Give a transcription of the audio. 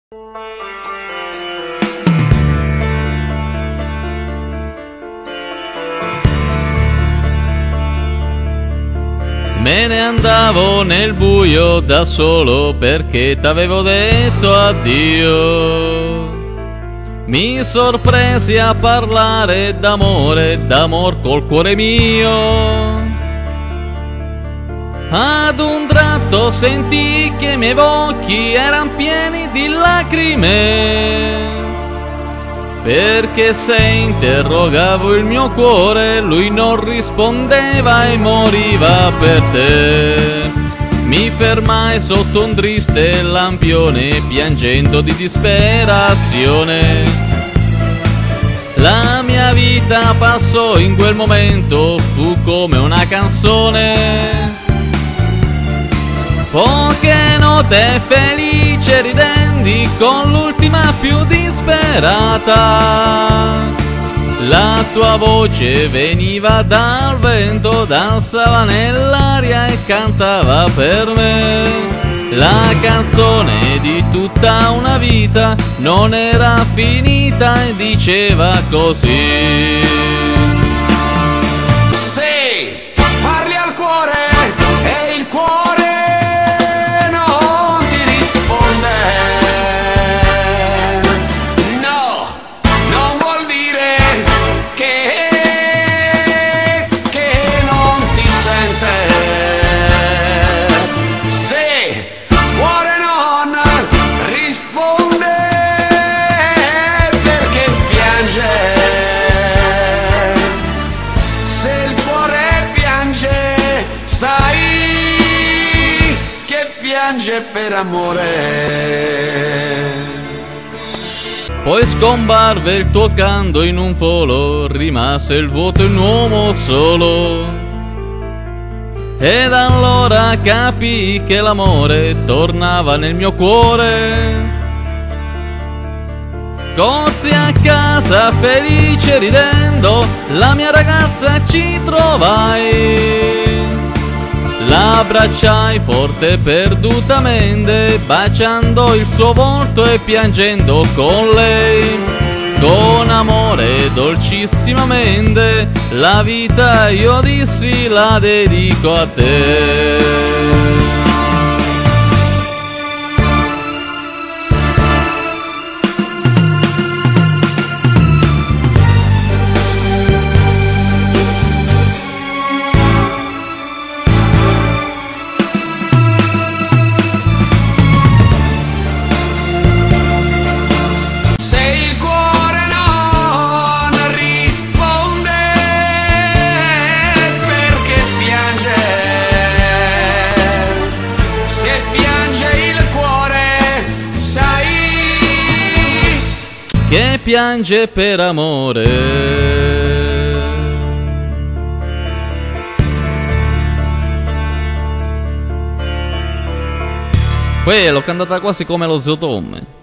Me ne andavo nel buio da solo perché t'avevo detto addio. Mi sorpresi a parlare d'amor col cuore mio. Ad un tratto sentii che i miei occhi eran pieni di lacrime, perché se interrogavo il mio cuore lui non rispondeva e moriva per te. Mi fermai sotto un triste lampione piangendo di disperazione. La mia vita passò in quel momento, fu come una canzone. Poche note felice ridendi con l'ultima più disperata. La tua voce veniva dal vento, danzava nell'aria e cantava per me. La canzone di tutta una vita non era finita e diceva così. Sì, parli al cuore e il cuore piange per amore. Poi scomparve il tuo canto in un folo, rimase il vuoto in un uomo solo. Ed allora capii che l'amore tornava nel mio cuore. Corsi a casa felice ridendo, la mia ragazza ci trovai. L'abbracciai forte perdutamente, baciando il suo volto e piangendo con lei. Con amore dolcissimamente, la vita io dissi la dedico a te. Che piange per amore. Poi l'ho cantata quasi come lo zio Tom.